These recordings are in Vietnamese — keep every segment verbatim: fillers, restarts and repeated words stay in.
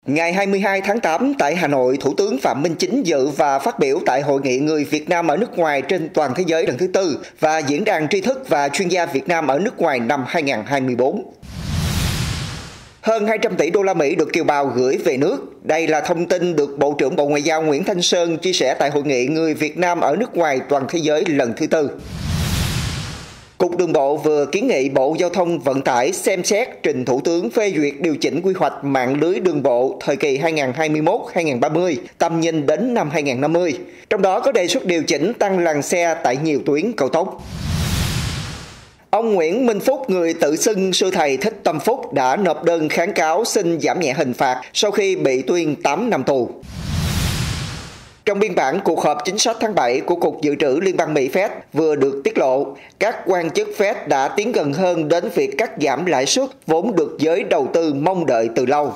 Ngày hai mươi hai tháng tám tại Hà Nội, Thủ tướng Phạm Minh Chính dự và phát biểu tại Hội nghị Người Việt Nam ở nước ngoài trên toàn thế giới lần thứ tư và Diễn đàn tri thức và chuyên gia Việt Nam ở nước ngoài năm hai nghìn không trăm hai mươi tư. Hơn hai trăm tỷ đô la Mỹ được kiều bào gửi về nước. Đây là thông tin được Bộ trưởng Bộ Ngoại giao Nguyễn Thanh Sơn chia sẻ tại Hội nghị Người Việt Nam ở nước ngoài toàn thế giới lần thứ tư. Cục Đường bộ vừa kiến nghị Bộ Giao thông Vận tải xem xét trình Thủ tướng phê duyệt điều chỉnh quy hoạch mạng lưới đường bộ thời kỳ hai nghìn không trăm hai mươi mốt đến hai nghìn không trăm ba mươi, tầm nhìn đến năm hai nghìn không trăm năm mươi. Trong đó có đề xuất điều chỉnh tăng làn xe tại nhiều tuyến cao tốc. Ông Nguyễn Minh Phúc, người tự xưng sư thầy Thích Tâm Phúc, đã nộp đơn kháng cáo xin giảm nhẹ hình phạt sau khi bị tuyên tám năm tù. Trong biên bản cuộc họp chính sách tháng bảy của Cục Dự trữ Liên bang Mỹ Fed vừa được tiết lộ, các quan chức Fed đã tiến gần hơn đến việc cắt giảm lãi suất vốn được giới đầu tư mong đợi từ lâu.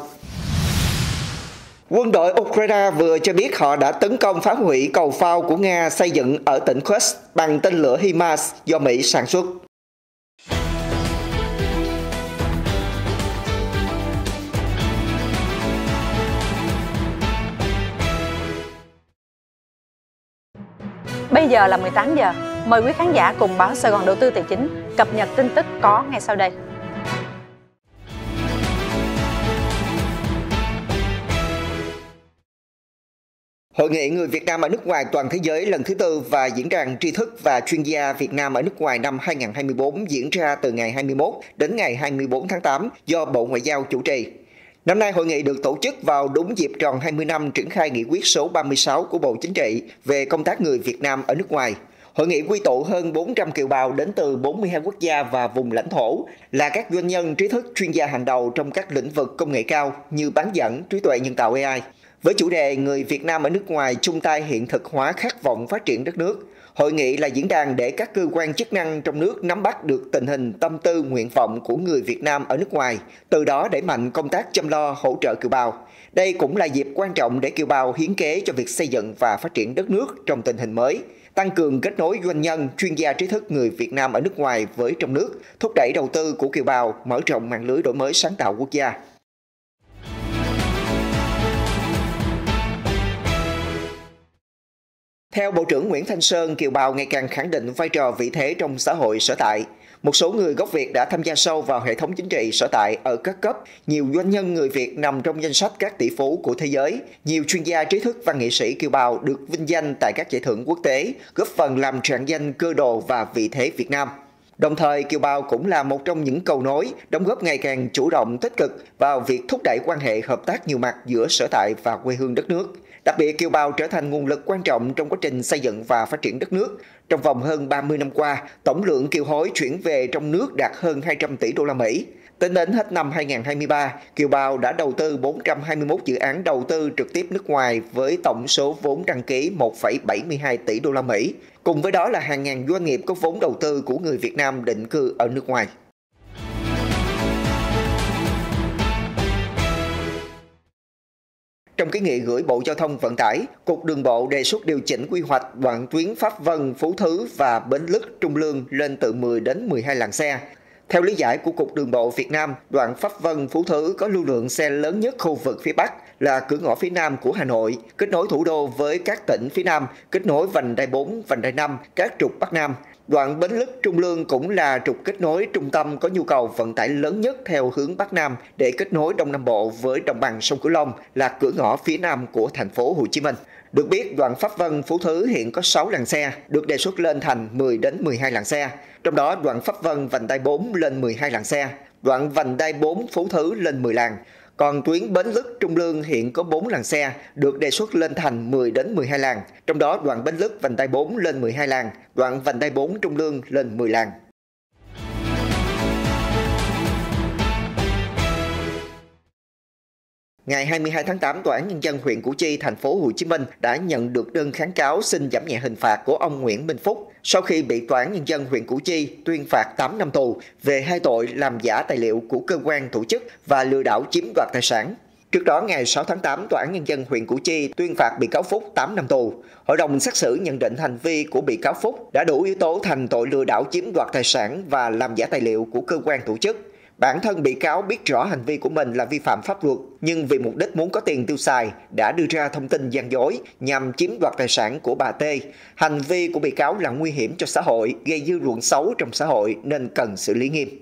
Quân đội Ukraine vừa cho biết họ đã tấn công phá hủy cầu phao của Nga xây dựng ở tỉnh Kursk bằng tên lửa HIMARS do Mỹ sản xuất. Bây giờ là mười tám giờ. Mời quý khán giả cùng báo Sài Gòn Đầu tư Tài chính cập nhật tin tức có ngay sau đây. Hội nghị Người Việt Nam ở nước ngoài toàn thế giới lần thứ tư và Diễn đàn tri thức và chuyên gia Việt Nam ở nước ngoài năm hai nghìn không trăm hai mươi tư diễn ra từ ngày hai mươi mốt đến ngày hai mươi tư tháng tám do Bộ Ngoại giao chủ trì. Năm nay, hội nghị được tổ chức vào đúng dịp tròn hai mươi năm triển khai nghị quyết số ba mươi sáu của Bộ Chính trị về công tác người Việt Nam ở nước ngoài. Hội nghị quy tụ hơn bốn trăm kiều bào đến từ bốn mươi hai quốc gia và vùng lãnh thổ, là các doanh nhân trí thức chuyên gia hàng đầu trong các lĩnh vực công nghệ cao như bán dẫn, trí tuệ nhân tạo A I. Với chủ đề Người Việt Nam ở nước ngoài chung tay hiện thực hóa khát vọng phát triển đất nước, hội nghị là diễn đàn để các cơ quan chức năng trong nước nắm bắt được tình hình, tâm tư, nguyện vọng của người Việt Nam ở nước ngoài, từ đó đẩy mạnh công tác chăm lo hỗ trợ kiều bào. Đây cũng là dịp quan trọng để kiều bào hiến kế cho việc xây dựng và phát triển đất nước trong tình hình mới, tăng cường kết nối doanh nhân, chuyên gia trí thức người Việt Nam ở nước ngoài với trong nước, thúc đẩy đầu tư của kiều bào, mở rộng mạng lưới đổi mới sáng tạo quốc gia. Theo Bộ trưởng Nguyễn Thanh Sơn, kiều bào ngày càng khẳng định vai trò vị thế trong xã hội sở tại. Một số người gốc Việt đã tham gia sâu vào hệ thống chính trị sở tại ở các cấp. Nhiều doanh nhân người Việt nằm trong danh sách các tỷ phú của thế giới. Nhiều chuyên gia trí thức và nghệ sĩ kiều bào được vinh danh tại các giải thưởng quốc tế, góp phần làm rạng danh cơ đồ và vị thế Việt Nam. Đồng thời, kiều bào cũng là một trong những cầu nối, đóng góp ngày càng chủ động tích cực vào việc thúc đẩy quan hệ hợp tác nhiều mặt giữa sở tại và quê hương đất nước. Đặc biệt, kiều bào trở thành nguồn lực quan trọng trong quá trình xây dựng và phát triển đất nước. Trong vòng hơn ba mươi năm qua, tổng lượng kiều hối chuyển về trong nước đạt hơn hai trăm tỷ đô la Mỹ. Tính đến hết năm hai nghìn không trăm hai mươi ba, kiều bào đã đầu tư bốn trăm hai mươi mốt dự án đầu tư trực tiếp nước ngoài với tổng số vốn đăng ký một phẩy bảy mươi hai tỷ đô la Mỹ. Cùng với đó là hàng ngàn doanh nghiệp có vốn đầu tư của người Việt Nam định cư ở nước ngoài. Trong kiến nghị gửi Bộ Giao thông Vận tải, Cục Đường bộ đề xuất điều chỉnh quy hoạch đoạn tuyến Pháp Vân, Phú Thứ và Bến Lức, Trung Lương lên từ mười đến mười hai làn xe. Theo lý giải của Cục Đường bộ Việt Nam, đoạn Pháp Vân, Phú Thứ có lưu lượng xe lớn nhất khu vực phía Bắc, là cửa ngõ phía Nam của Hà Nội, kết nối thủ đô với các tỉnh phía Nam, kết nối vành đai bốn, vành đai năm, các trục Bắc Nam. Đoạn Bến Lức, Trung Lương cũng là trục kết nối trung tâm có nhu cầu vận tải lớn nhất theo hướng Bắc Nam để kết nối Đông Nam Bộ với đồng bằng sông Cửu Long, là cửa ngõ phía Nam của thành phố Hồ Chí Minh. Được biết, đoạn Pháp Vân, Phú Thứ hiện có sáu làn xe, được đề xuất lên thành mười đến mười hai làn xe. Trong đó, đoạn Pháp Vân vành đai bốn lên mười hai làn xe, đoạn vành đai bốn Phú Thứ lên mười làn. Còn tuyến Bến Lức, Trung Lương hiện có bốn làn xe, được đề xuất lên thành mười đến mười hai làn. Trong đó, đoạn Bến Lức vành đai bốn lên mười hai làn, đoạn vành đai bốn Trung Lương lên mười làn. Ngày hai mươi hai tháng tám, Tòa án Nhân dân huyện Củ Chi, thành phố Hồ Chí Minh đã nhận được đơn kháng cáo xin giảm nhẹ hình phạt của ông Nguyễn Minh Phúc sau khi bị Tòa án Nhân dân huyện Củ Chi tuyên phạt tám năm tù về hai tội làm giả tài liệu của cơ quan tổ chức và lừa đảo chiếm đoạt tài sản. Trước đó, ngày sáu tháng tám, Tòa án Nhân dân huyện Củ Chi tuyên phạt bị cáo Phúc tám năm tù. Hội đồng xét xử nhận định hành vi của bị cáo Phúc đã đủ yếu tố thành tội lừa đảo chiếm đoạt tài sản và làm giả tài liệu của cơ quan tổ chức. Bản thân bị cáo biết rõ hành vi của mình là vi phạm pháp luật, nhưng vì mục đích muốn có tiền tiêu xài, đã đưa ra thông tin gian dối nhằm chiếm đoạt tài sản của bà T. Hành vi của bị cáo là nguy hiểm cho xã hội, gây dư luận xấu trong xã hội nên cần xử lý nghiêm.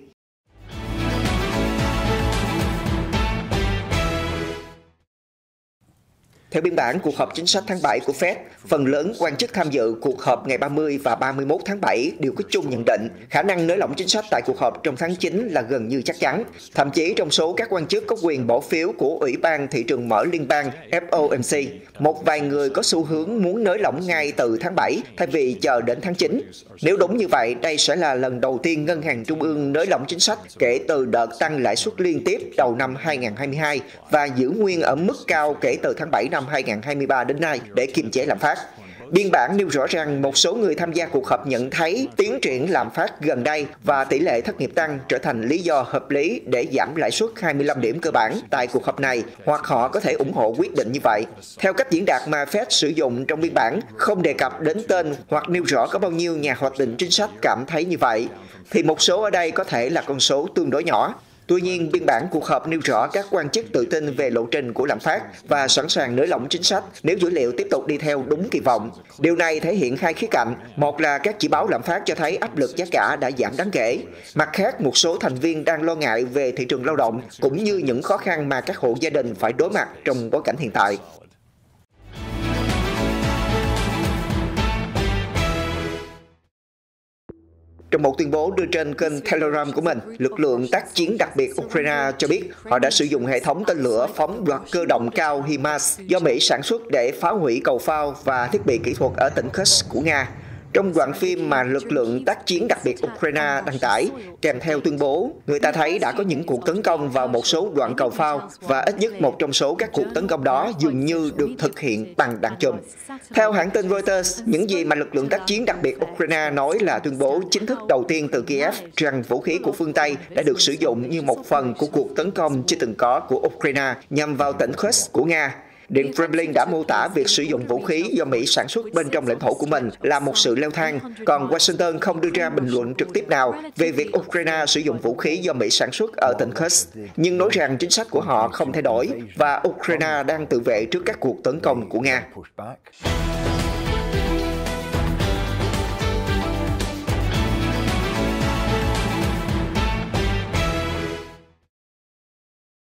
Theo biên bản cuộc họp chính sách tháng bảy của Fed, phần lớn quan chức tham dự cuộc họp ngày ba mươi và ba mươi mốt tháng bảy đều có chung nhận định khả năng nới lỏng chính sách tại cuộc họp trong tháng chín là gần như chắc chắn. Thậm chí trong số các quan chức có quyền bỏ phiếu của Ủy ban Thị trường Mở Liên bang F O M C, một vài người có xu hướng muốn nới lỏng ngay từ tháng bảy thay vì chờ đến tháng chín. Nếu đúng như vậy, đây sẽ là lần đầu tiên Ngân hàng Trung ương nới lỏng chính sách kể từ đợt tăng lãi suất liên tiếp đầu năm hai nghìn không trăm hai mươi hai và giữ nguyên ở mức cao kể từ tháng bảy năm hai nghìn không trăm hai mươi ba đến nay để kiềm chế lạm phát. Biên bản nêu rõ rằng một số người tham gia cuộc họp nhận thấy tiến triển lạm phát gần đây và tỷ lệ thất nghiệp tăng trở thành lý do hợp lý để giảm lãi suất hai mươi lăm điểm cơ bản tại cuộc họp này, hoặc họ có thể ủng hộ quyết định như vậy. Theo cách diễn đạt mà Fed sử dụng trong biên bản, không đề cập đến tên hoặc nêu rõ có bao nhiêu nhà hoạch định chính sách cảm thấy như vậy, thì một số ở đây có thể là con số tương đối nhỏ. Tuy nhiên, biên bản cuộc họp nêu rõ các quan chức tự tin về lộ trình của lạm phát và sẵn sàng nới lỏng chính sách nếu dữ liệu tiếp tục đi theo đúng kỳ vọng. Điều này thể hiện hai khía cạnh. Một là các chỉ báo lạm phát cho thấy áp lực giá cả đã giảm đáng kể. Mặt khác, một số thành viên đang lo ngại về thị trường lao động cũng như những khó khăn mà các hộ gia đình phải đối mặt trong bối cảnh hiện tại. Trong một tuyên bố đưa trên kênh Telegram của mình, lực lượng tác chiến đặc biệt Ukraine cho biết họ đã sử dụng hệ thống tên lửa phóng loạt cơ động cao HIMARS do Mỹ sản xuất để phá hủy cầu phao và thiết bị kỹ thuật ở tỉnh Kursk của Nga. Trong đoạn phim mà lực lượng tác chiến đặc biệt Ukraine đăng tải, kèm theo tuyên bố, người ta thấy đã có những cuộc tấn công vào một số đoạn cầu phao và ít nhất một trong số các cuộc tấn công đó dường như được thực hiện bằng đạn chùm. Theo hãng tin Reuters, những gì mà lực lượng tác chiến đặc biệt Ukraine nói là tuyên bố chính thức đầu tiên từ Kiev rằng vũ khí của phương Tây đã được sử dụng như một phần của cuộc tấn công chưa từng có của Ukraine nhằm vào tỉnh Kursk của Nga. Điện Kremlin đã mô tả việc sử dụng vũ khí do Mỹ sản xuất bên trong lãnh thổ của mình là một sự leo thang, còn Washington không đưa ra bình luận trực tiếp nào về việc Ukraine sử dụng vũ khí do Mỹ sản xuất ở tỉnh Kursk, nhưng nói rằng chính sách của họ không thay đổi và Ukraine đang tự vệ trước các cuộc tấn công của Nga.